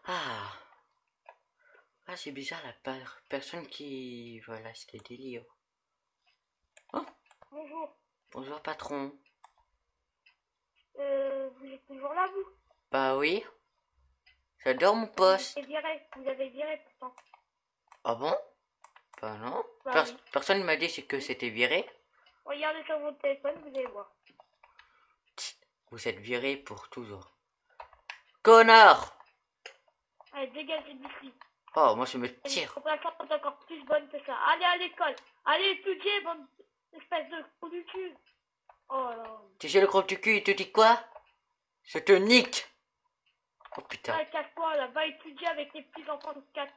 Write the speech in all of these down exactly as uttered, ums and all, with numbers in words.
Ah, ah c'est bizarre la per- personne qui... Voilà, c'était délire. Oh, Bonjour. bonjour patron. Euh, vous êtes toujours là, vous? Bah oui, j'adore mon Vous poste. avez viré. Vous avez viré pourtant. Ah bon? Bah non. Bah Pers- oui. personne ne m'a dit c'est que c'était viré. Regardez sur votre téléphone, vous allez voir. Vous êtes viré pour toujours. Connard! Allez, dégagez d'ici. Oh, moi je me Une tire. compréhension encore plus bonne que ça. Allez à l'école. Allez étudier, bonne espèce de trou du cul. Oh là. Tu sais le gros du cul, il te dit quoi? Je te nique! Oh putain. Ouais, casse-toi là. Va étudier avec les petits enfants de quatre.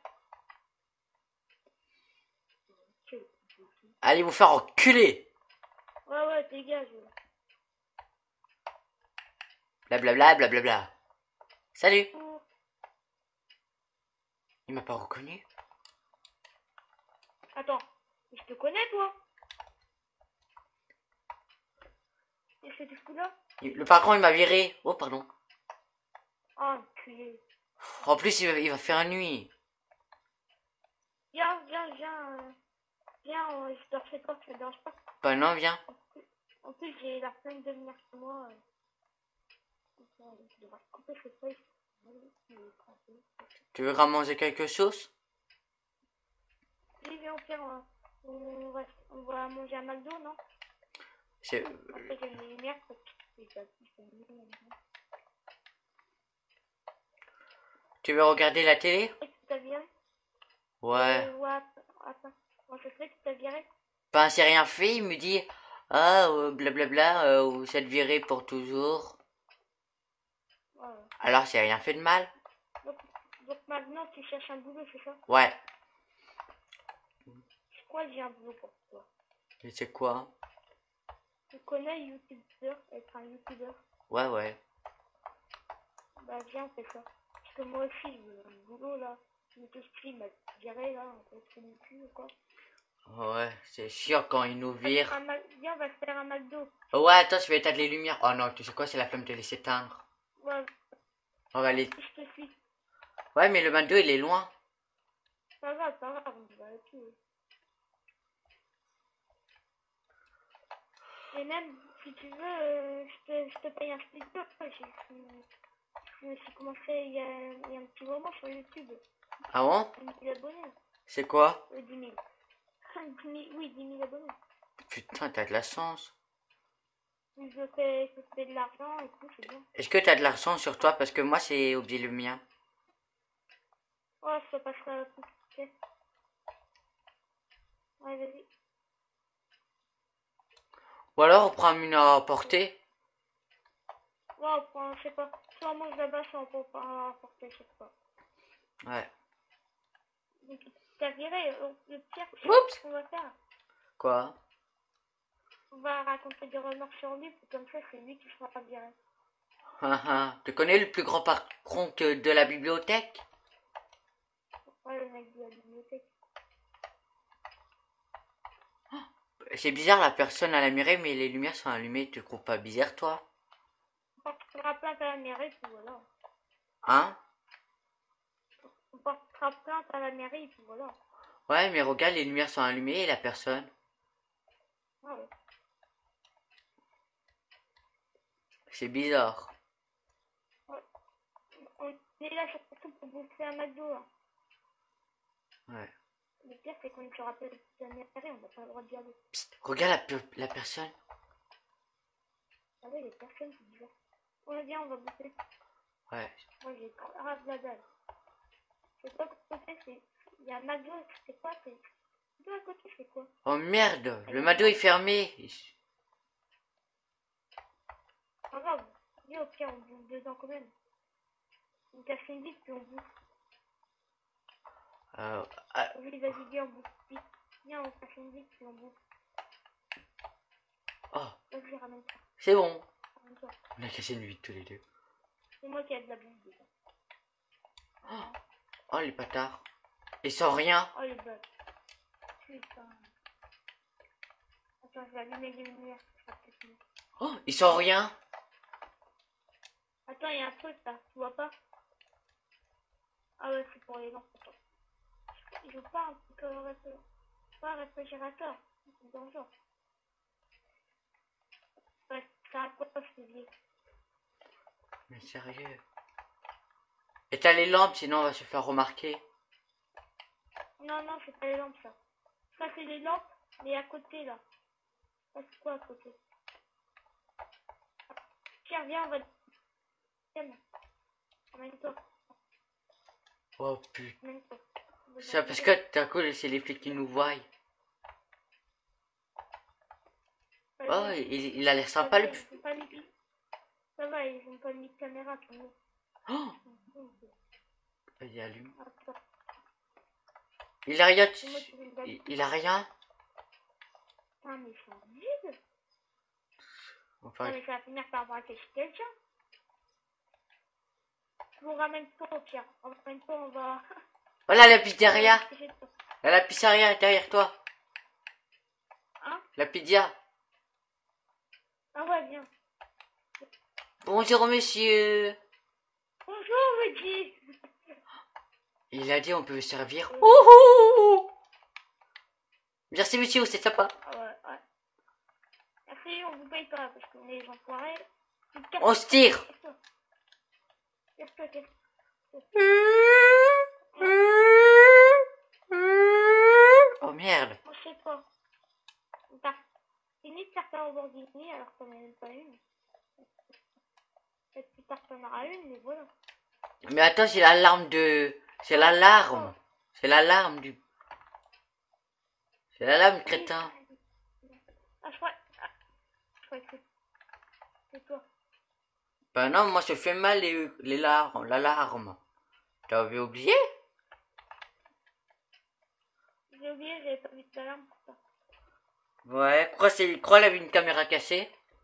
Allez vous faire enculer! Ouais, ouais, dégage. Blablabla, blablabla. Salut! Il m'a pas reconnu? Attends, je te connais toi? Et c'est du coup là? Le patron il m'a viré. Oh pardon. Oh, enculé. En plus il va, il va faire nuit. Viens, viens, viens. Euh, viens, euh, je dors chez toi, ça te dérange pas. Bah non, viens. En plus, j'ai la flemme de venir chez moi. Euh. Je devrais couper ce feuille. Tu veux manger quelque chose? Oui, viens, au pire, on, on, va, on va manger à McDo, non? C'est... Après, j'ai les lumières. Tu veux regarder la télé? Tu t'as viré? Ouais. Euh, ouais, attends. Comment ça se fait que tu t'as viré? Ben c'est rien fait, il me dit... Ah, euh, blablabla, euh, vous êtes viré pour toujours. Ouais. Alors c'est rien fait de mal? Donc, donc maintenant, tu cherches un boulot, c'est ça? Ouais. C'est quoi, j'ai un boulot pour toi? Mais c'est quoi? Tu connais YouTuber, être un YouTuber? Ouais, ouais. Bah viens, on fait ça. Parce que moi aussi, je veux un boulot là. Je me suis m'a viré là, on peut se cul ou quoi. Ouais, c'est sûr quand il nous vire. Viens, on va se faire un McDo. Oh, ouais, attends, je vais éteindre les lumières. Oh non, tu sais quoi, c'est la flemme de les éteindre. Ouais. On va aller... Je te suis. Ouais, mais le McDo, il est loin. Pas grave, pas grave, on va tout. Et même, si tu veux, euh, je, te, je te paye un speaker. Je me suis commencé il y, a, il y a un petit moment sur YouTube. Ah bon? dix mille abonnés. C'est quoi? Euh, dix mille. dix mille. Oui, dix mille abonnés. Putain, t'as de la chance. Je fais, je fais de l'argent et tout, c'est bien. Est-ce que t'as de l'argent sur toi? Parce que moi, c'est oublié le mien. Oh, ça passera compliqué. Ouais, vas-y. Ou alors, on prend une à portée. Ouais, on prend, je sais pas. Soit on mange là-bas, soit on peut pas apporter, je sais pas. Ouais. Donc, t'as viré, le pire, Oups. qu'on va faire. Quoi? On va raconter des remarques sur lui, comme ça, c'est lui qui sera pas viré. Tu connais le plus grand patron que de la bibliothèque? Ouais, le mec de la bibliothèque. C'est bizarre, la personne à la mairie, mais les lumières sont allumées. Tu trouves pas bizarre, toi? On portera plainte à la mairie, puis voilà. Hein? On portera plainte à la mairie, puis voilà. Ouais, mais regarde, les lumières sont allumées et la personne. Ah ouais. C'est bizarre. Ouais. On est là surtout pour bouffer un McDo, là. Ouais. Le pire, c'est qu'on ne se rappelle de la mairie, on n'a pas le droit d'y aller. Psst, regarde la, pe- la personne. Ah ouais, les personnes, c'est bizarre. On vient, on va bouffer. Ouais. Moi, j'ai grave la dalle. C'est quoi à côté, c'est... Il y a McDo, c'est quoi, c'est... De à côté, c'est quoi? Oh merde, le McDo est fermé. Pas grave. Viens, au pire, on bouffe dedans quand même. On casse une vite, puis on bouffe. Euh, ah, Oui, vas-y, viens, on bouffe vite. Viens, on casse une vite, puis on bouffe. oh, Vas-y, ramène ça. c'est bon. Ramène-toi. On a cassé une vite tous les deux. C'est moi qui ai de la bouffe dedans. Oh, oh les bâtards. Et sans rien. Oh, les bêtes. Putain. Attends, je vais allumer les lumières. Ça sera peut-être mieux. Oh, ils sont rien. Attends, il y a un truc là, tu vois pas? Ah ouais, c'est pour les lampes. Il veut pas un petit peu réfrigérateur. Pas un réfrigérateur. C'est dangereux. Ouais, ça a quoi ce vieux? Mais sérieux. Éteins les lampes, sinon on va se faire remarquer. Non, non, c'est pas les lampes, ça. Ça, c'est les lampes, mais à côté, là. Ça, c'est quoi à côté? Tiens, viens, on va... Tiens, emmène-toi. Oh putain. Emmène-toi. C'est parce que d'un coup, c'est les flics qui nous voient. Oh, il, il a l'air sympa le... Ils ont pas mis... Ça va, ils ont pas mis de caméra pour nous. Oh, il allume. Attends. Il a rien. C'est moi qui vais le Il, il a rien. Ah, mais ils sont vides. Enfin, Ah, mais ça va finir par braquer chez quelqu'un. Je vous ramène pas au pire. En même temps, on va... oh là, la pizzeria. Là, la pizzeria est derrière toi. Hein? La pizza. Ah ouais, viens. Bonjour, monsieur. Bonjour, Reggie. Il a dit on peut servir. Ouhou. Merci, monsieur, c'est sympa. Ah ouais, ouais. Merci, on vous paye pas parce qu'on est les enfoirés. On se tire. Casse-toi, casse-toi. Oh merde. Moi, je sais pas. T'as fini de faire ta Lamborghini alors qu'on n'en a même pas une. Peut-être plus tard t'en auras une, mais voilà. Mais attends, c'est l'alarme de... C'est l'alarme. C'est l'alarme du... C'est l'alarme, crétin. Ah, je crois... Ah, je crois que c'est toi. Ben non, moi je fais mal les, les larmes, l'alarme. T'avais oublié? J'ai oublié, j'avais pas vu de l'alarme pour ça. Ouais, crois c'est crois elle avait une caméra cassée.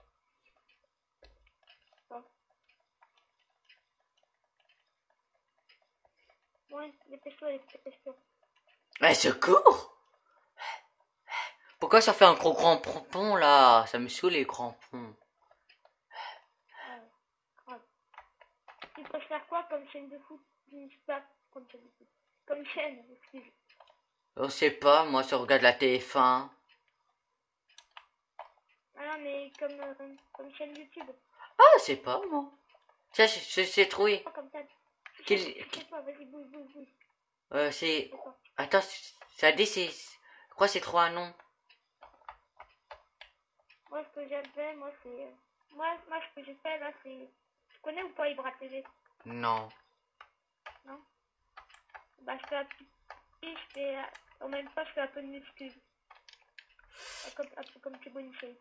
Ouais, dépêche-toi, dépêche-toi. Eh, secours! Pourquoi ça fait un gros grand pompon là? Ça me saoule les grands ponts. Ouais. Tu peux faire quoi comme chaîne de foot? Je ne sais pas, comme chaîne de foot. Comme chaîne, excuse. On sait pas, moi je regarde la T F un. Ah non, mais comme, euh, comme chaîne YouTube. Ah, c'est pas moi. Tiens, je sais trouver. Pas comme ça. Quel... Je sais pas, vas-y, bouge, bouge, bouge. Euh, c'est... Attends, ça dit c'est... Je crois que c'est trop un nom. Moi, ce que j'ai fait, moi, c'est... Moi, moi, ce que j'ai fait, là, c'est... Tu connais ou pas Ibra T V? Non. Non? Bah, je fais un petit... Je fais... En même temps, je fais un peu de muscu. Un peu, un peu comme Thibaut Inchate.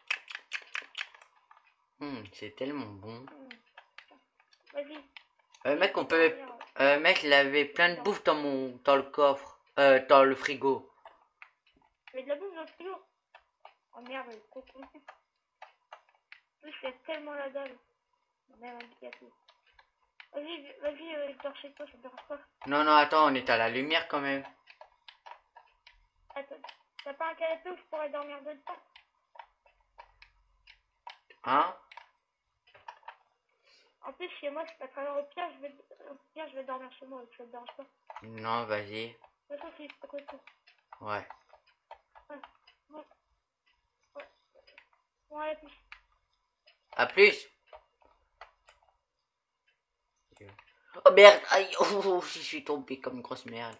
Hmm, c'est tellement bon. Mmh. Vas-y. Euh, mec, on peut... Euh, mec, il avait plein de bouffe dans mon... Dans le coffre. Euh, dans le frigo. Il y a de la bouffe dans le frigo. Oh merde, il est trop con. Je fais tellement la dalle. Merde, indicatif. Vas-y, vas-y, euh, je dors chez toi, ça te dérange pas. Non, non, attends, on est à la lumière quand même. Attends, t'as pas un canapé où je pourrais dormir dedans? Hein? En plus, chez moi, c'est pas très loin. Au pire, je vais, au pire, je vais dormir chez moi, ça te dérange pas. Non, vas-y. De toute façon, c'est juste à côté. Ouais. Ouais. Ouais. Ouais. Bon, allez, plus. À plus. Oh merde, aïe, oh, oh, je suis tombé comme une grosse merde.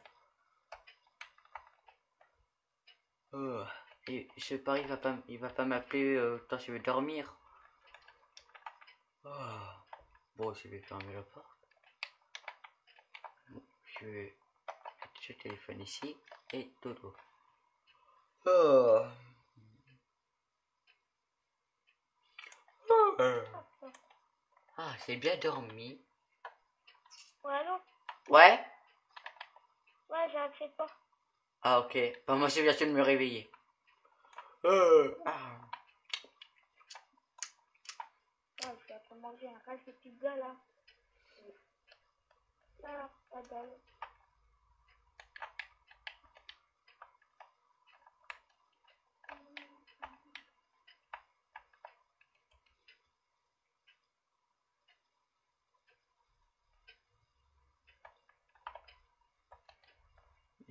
Oh. Et ce pari, il va pas, il va pas m'appeler euh, tant je vais dormir. Oh. Bon, je vais fermer la porte. Bon, je vais mettre ce téléphone ici et dodo. Oh. Oh. Ah, j'ai bien dormi. Ouais, allô? Ouais? Ouais, j'ai accès pas. Ah, ok. Bah, moi, je viens de me réveiller. Euh. Ah. Ouais, je vais après manger un reste de pizza, là. Ah, pas dalle.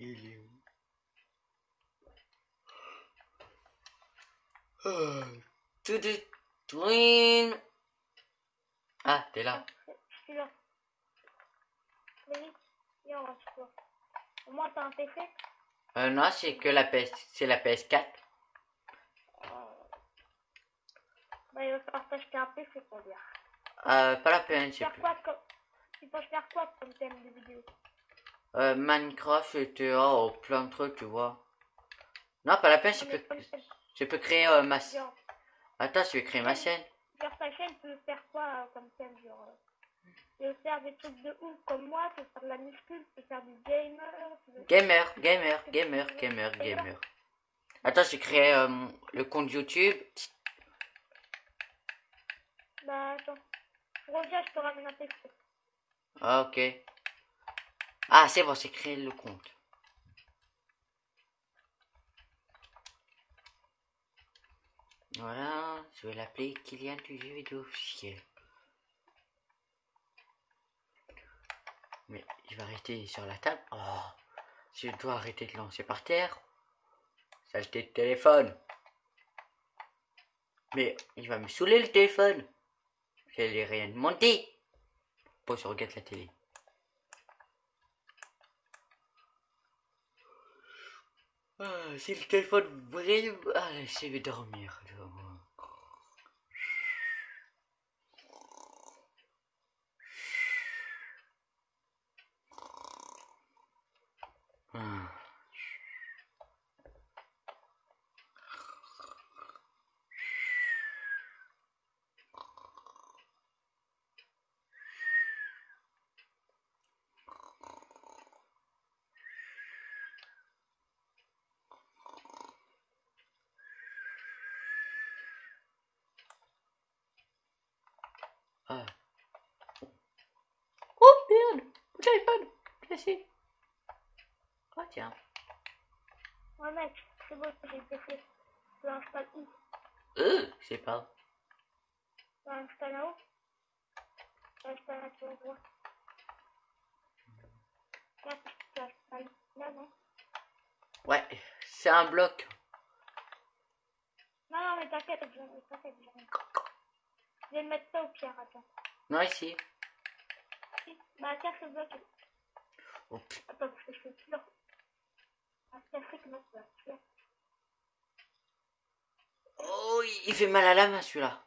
Il est où? Oh, tout de twin. Ah, t'es là. Je suis là. Vas-y, viens, on va se voir. Au moins, t'as un P C? Euh, non, c'est que la P S, c'est la P S quatre. Euh... Bah, il va falloir t'acheter un P C pour dire. Euh, pas la peine, Tu c'est faire plus. quoi comme... Tu peux faire quoi comme thème de vidéo? Euh, Minecraft, G T A, oh, plein de trucs, tu vois. Non, pas la peine, je Non, mais peux, comme thème, je peux créer euh, ma... genre, Attends, je vais créer ma chaîne. genre ta chaîne peut faire quoi euh, comme thème? Genre, euh, tu veux faire des trucs de ouf comme moi, tu veux faire de la muscu, tu veux faire du gamer, tu veux... Gamer, gamer, gamer, gamer, gamer. Attends, j'ai créé euh, mon- le compte YouTube. Bah, attends. Reviens, je te ramène un P C. Ah, ok. Ah, c'est bon, j'ai créé le compte. Voilà, je vais l'appeler Kylian du jeu vidéo officiel. Mais il va rester sur la table. Oh, je dois arrêter de lancer par terre. Saleté de téléphone. Mais il va me saouler le téléphone. J'ai rien demandé. Bon, je regarde la télé. Ah, si le téléphone brille, ah, je vais dormir. Ah. Ah. Oh merde, mon téléphone, cassé. Oh tiens. Ouais, mec, c'est bon, j'ai le P C. Tu l'installes où? Euh, je sais pas. Tu l'installes là-haut? Tu l'installes à quel endroit? Là, tu l'installes là, non? Ouais, c'est un bloc. Non, non, mais t'inquiète, je- t'inquiète, je je vais mettre ça au pire, attends. Non, ici. Si. Bah, casse le bloc. Oh, putain. Attends, parce que je suis sûr. Ah, casser que non, ça va se faire. Oh, il fait mal à la main celui-là.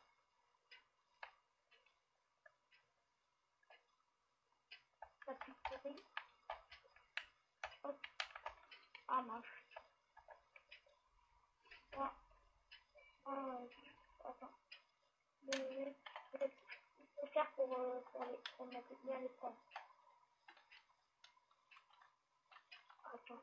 Ça pique pourri. Hop. Ah, mince. Ah, ah, attends. Je vais je vais- je vais faire pour, euh, pour, les, pour mettre bien les points. Attends.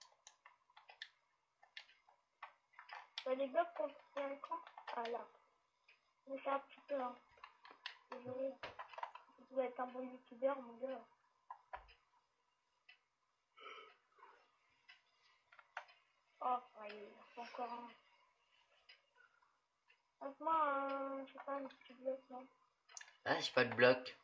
T'as des blocs pour faire l'écran? Ah, là. Je vais faire un petit peu, hein. Désolé. Tu dois être un bon youtubeur, mon gars. Oh, ouais, il y a encore un. Franchement, euh, je sais pas, un petit bloc, non? Ah, j'ai pas de bloc.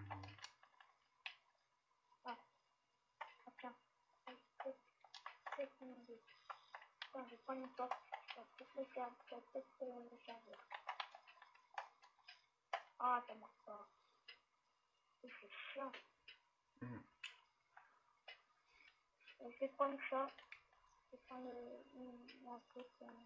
Ah, ah, tiens. C'est une idée. Attends, je vais prendre une porte. Je vais peut-être le faire. Je vais peut-être le charger. Ah, ça marche pas. C'est chiant. Mm. Je vais prendre ça. Je vais prendre un truc.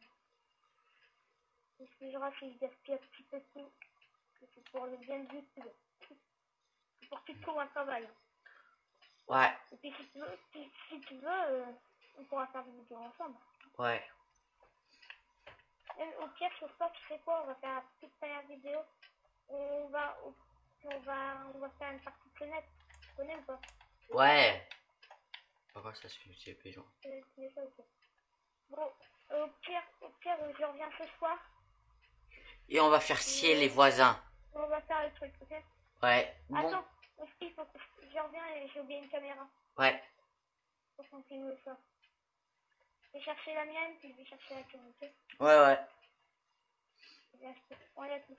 Excusera si je gaspille un petit peu tout. C'est pour le bien de YouTube. C'est pour que tu trouves un travail. Ouais, Et puis si tu veux, si, si tu veux euh, on pourra faire des vidéos ensemble. ouais. Et au pire, sur ça, tu sais quoi? On va faire une petite première vidéo. On va, on va, on va faire une partie de fenêtre. Tu connais ou pas? Ouais. Pourquoi ça se fait, c'est pigeon. Tu connais ça ou pas? Bon, au pire, au pire, je reviens ce soir. Et on va faire scier les voisins. On va faire le truc, ok? Ouais. Bon. Attends, aussi, il faut que je, je reviens et j'ai oublié une caméra. Ouais. Faut qu'on filme ça. Je vais chercher la mienne, puis je vais chercher la tienne, ok? Ouais, ouais. Je vais acheter. On l'a tout.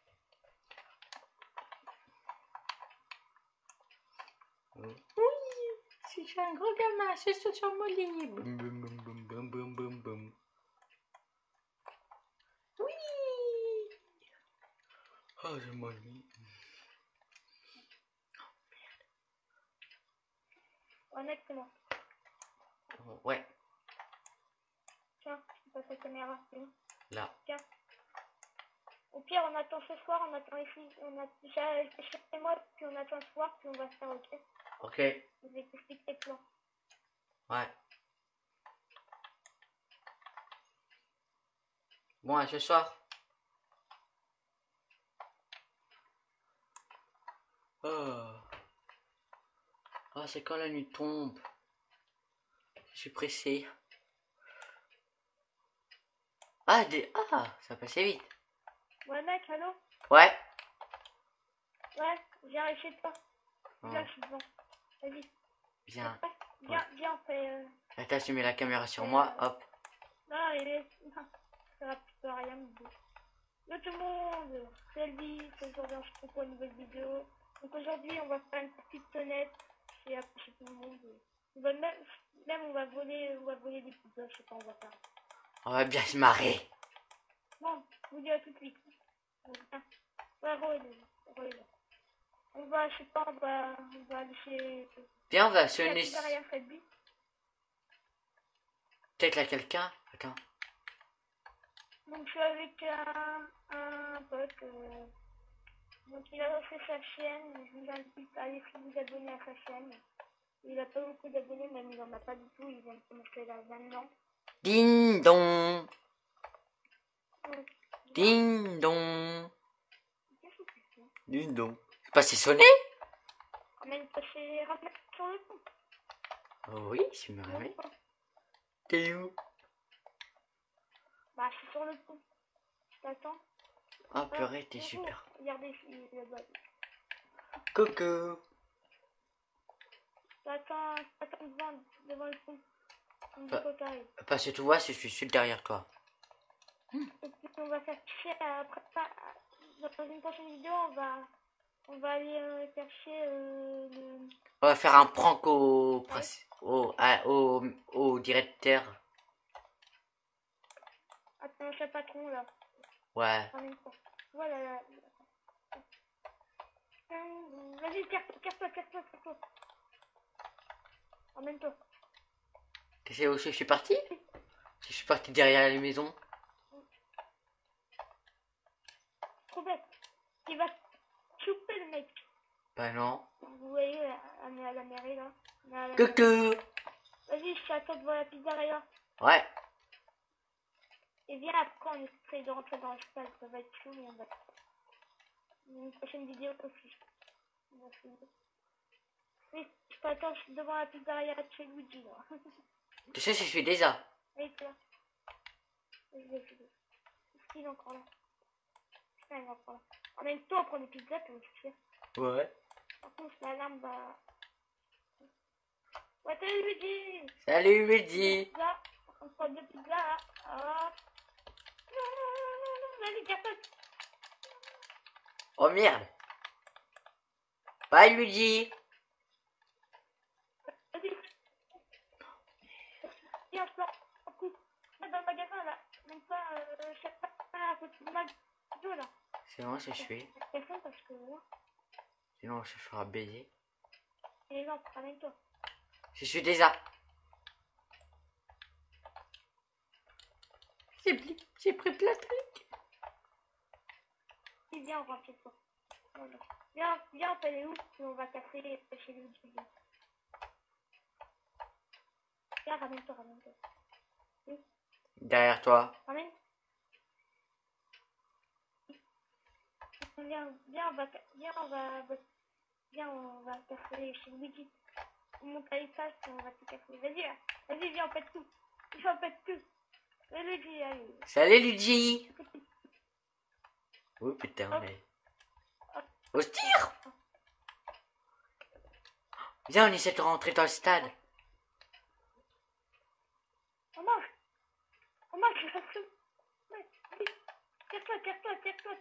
Oui. suis un gros gamin, je suis sur mon lit. Boum, boum, boum, boum, boum, boum, boum, boum. Oui. Oh, je m'ennuie. Honnêtement. Oh, ouais, Tiens, je passe la caméra. là. Tiens. Au pire, on attend ce soir, on attend ici, on a déjà chez moi, puis on attend ce soir, puis on va se faire ok. Ok. Je vais t'expliquer les plans. Ouais. Bon, à ce soir. Oh. Oh, c'est quand la nuit tombe. Je suis pressé. Ah, des... ah, ça passait vite. Ouais, mec, allô? Ouais. Ouais, j'arrive chez toi. Oh, Là, je suis devant. Vas-y. bien. Viens, Ouais. viens, on fait... Euh... Attends, tu mets la caméra sur Euh, moi. Hop. Non, il est... Non, ça va plus rien me dire. Yo tout le monde, c'est Elvis, aujourd'hui on se retrouve pour une nouvelle vidéo. Donc aujourd'hui on va faire une petite sonnette et approcher tout le monde. On va même, même on va voler, on va voler des pizzas, je sais pas, on va faire. On va bien se marrer. Bon, je vous dis à tout de suite. Donc, hein. Ouais, Rose, Rose. On va, je sais pas, on va, on va aller chez... Viens, on va chez la sonner. pizzeria Freddy. Peut-être là quelqu'un. Attends. Donc je suis avec un, un pote. Euh, donc il a lancé sa chaîne. Je vous invite à aller vous abonner à sa chaîne. Il a pas beaucoup d'abonnés, même il en a pas du tout. Il vient de commencer là maintenant. Ding dong. Donc, Ding dong. qu'est-ce que tu fais? Ding dong. C'est pas c'est sonné? Ramène pas chez ramène sur le pont. Oh oui, je me réveille. T'es où? Bah je suis sur le pont. Je t'attends. Oh purée, t'es Bonjour. super. Regardez il est là-bas. Coucou. Je t'attends, je t'attends devant, devant le pont. On Bah. dit t'arrives. Parce que tu vois, je suis juste derrière toi. Et puis on va faire chier après ça. Dans une prochaine vidéo, on va, on va aller euh, chercher euh, le... On va faire un prank au princi- au, à- au, au directeur. Attends, chez patron là. Ouais. Ramène-toi. Voilà. Là, là. Hum, Vas-y, tire-toi, tire-toi, tire-toi, tire-toi. Ramène-toi. Tu sais où je suis parti? Je suis parti derrière la maison. Trop bête. Il va choper le mec. Bah non. Vous voyez, on est à la mairie là. On est à la mairie. Coucou. Vas-y, je t'attends devant la pizzeria. Ouais. Et viens après, on essaye de rentrer dans le stade. Ça va être chaud, mais on va. Une prochaine vidéo aussi. On va finir. Oui, je t'attends, je suis devant la pizzeria de chez Luigi là. Tu sais, je suis déjà. Et toi? Je vais essayer. Est-ce qu'il est encore là? Putain, il est encore là. Emmène-toi à prendre des pizzas, t'es aussi fier. Ouais. Par contre, l'alarme va. Ouais, salut Luigi! Salut Luigi. Pizza. On prend deux pizzas là. Hop. Non, non, non, non, non, vas-y, garde. Oh merde. Bye Luigi. Vas-y. Viens, sors. Un coup. Dans le magasin là. Même pas, euh, je sais pas, à côté du McDo là. C'est bon, je suis. Personne parce que là. Sinon, je ferai baiser. Et non, ramène-toi. Je suis déjà. J'ai pris, j'ai pris plein de trucs. Si, viens, on rentre chez toi. Non, non. Viens, viens, on fait les ouf, puis on va casser chez lui. Viens, ramène-toi, ramène-toi. Oui. Derrière toi. Ramène. Viens, viens, on va, viens, on va, viens, on va casser chez Luigi. On monte à l'étage, puis on va tout casser. Vas-y, là. Vas-y, viens, on pète tout. Viens, on pète tout. Allez, Luigi, allez. Salut Luigi. Oh putain, mais. Au tir. Viens, on essaie de rentrer dans le stade. On mange. On mange, je fasse tout. Tire-toi, tire-toi, tire-toi.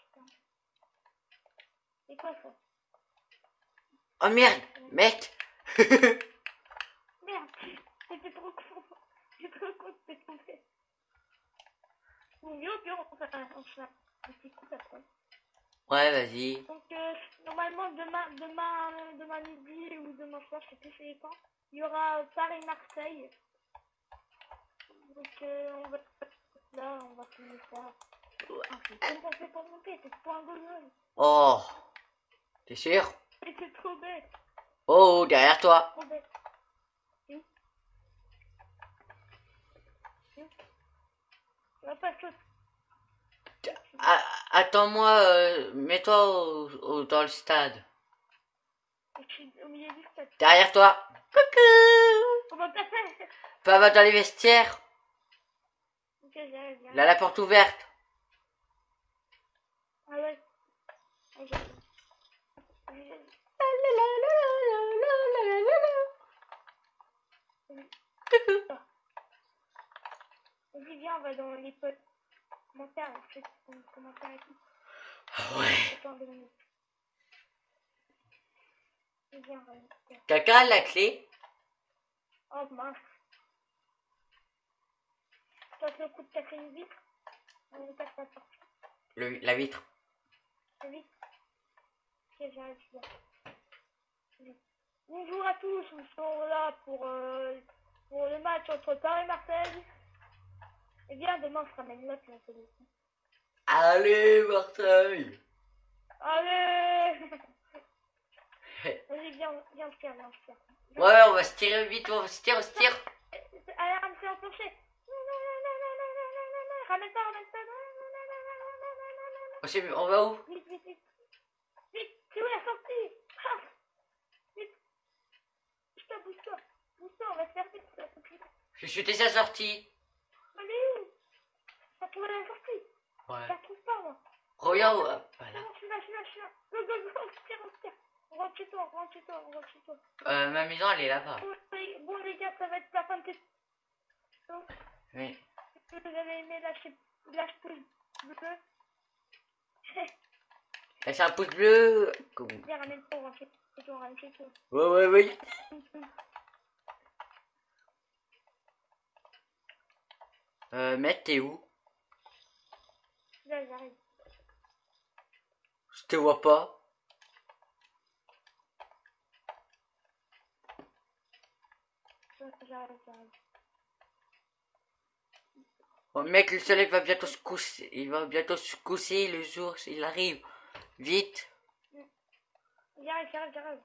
C'est quoi ça? Oh merde, mec. Merde, j'étais trop con. J'étais trop con de te tomber. Bon, mieux, puis on fait un, on fait un petit coup après. Ouais, vas-y. Donc, euh, normalement, demain, demain, euh, demain midi ou demain soir, je sais plus c'est quand, il y aura euh, Paris-Marseille. Donc, euh, on va là, on va finir ça. Ah, comment on fait pour monter? C'est pour un golden. Oh, t'es sûr? C'est trop bête. Oh, derrière toi. Trop bête. Oui. Oui. On va pas sauter. Ah, attends-moi, euh, mets-toi au- au- dans le stade. Je suis au milieu du stade. Derrière toi. Coucou. On va passer. Pas va dans les vestiaires. Ok, j'arrive, j'arrive. Là, la porte ouverte. Ah ouais. Ah, j'arrive. J'arrive. Vas-y, viens, on va dans les potes. Commentaires, on fait des commentaires et tout. Ah ouais. Attends deux minutes. Vas-y, viens, on va dans les commentaires. Quelqu'un a la clé? Oh mince. Toi, c'est le coup de casser une vitre. On casse la porte. Le, la vitre. C'est vite. Ok, j'arrive, je viens. Bonjour à tous, nous sommes là pour, euh, pour le match entre Paris et Marseille. Et bien, demain, on se ramène là, puis on fait des coups. Allez, Marseille. Allez. Vas-y, viens, viens, on se tire, viens, on se tire. Ouais, on va se tirer vite, on va se tirer, on se tire. Alarme, c'est enclenché. Non, non, non, non, non, non, non, non, non, non. Ramène pas, ramène pas. Non, non, non, non, non, non, non, non, non, non. On sait- on va où? Vite, vite, vite. Vite, c'est où la sortie? Ah, vite. Bouge-toi, bouge-toi. Bouge-toi, on va se faire vite. Ça va compliquer. Je suis déjà sorti. Allez, où? T'as trouvé la sortie? Ouais. Je la trouve pas, moi. Regarde où? Hop, Non, voilà. non, je suis là, je suis là, je suis là. Go, go, go, on se tire, on se tire. On rentre chez toi, on rentre chez toi, on rentre chez toi. Euh, ma maison, elle est là-bas. Bon, les- Bon, les gars, ça va être la fin de cette... Donc, Oui. si vous avez aimé, lâchez, lâchez pouce bleu. Lâche un pouce bleu. Viens, ramène-toi, on rentre chez toi, on rentre chez toi. Ouais, ouais, ouais. Euh, mec, t'es où? Là, j'arrive. Je te vois pas. J'arrive, j'arrive. Oh, mec, le soleil va bientôt se coucher. Il va bientôt se coucher, le jour, il arrive. Vite. J'arrive, j'arrive, j'arrive.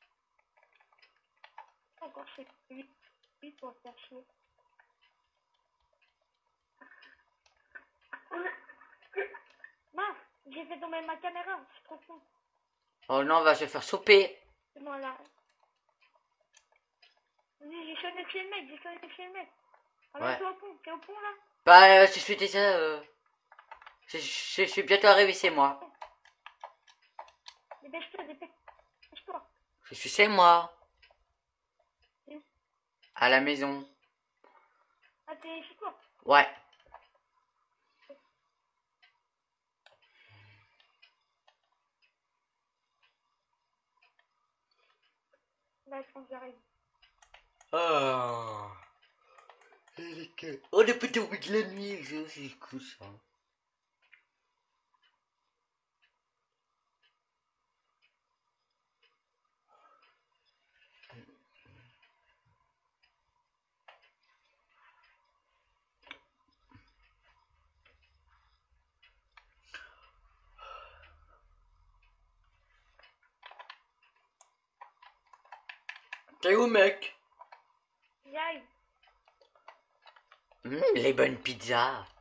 Encore chez lui. Lui pour faire chier. Mince, j'ai fait tomber ma caméra, je suis trop con. Oh non, on va se faire souper. C'est moi là. Vas-y, j'ai sonné chez le mec, j'ai sonné chez le mec. Ramène-toi au pont, t'es au pont là? Bah, euh, je suis déjà... Euh... Je, je- je suis bientôt arrivé chez moi. Dépêche-toi, dépêche-toi. Je suis chez moi. Oui. À la maison. Ah, t'es chez toi? Ouais. Là, je pense que j'arrive. Oh. On est plutôt au bout de la nuit, je c'est cool ça. T'es où, mec? J'arrive. Mmh, les bonnes pizzas.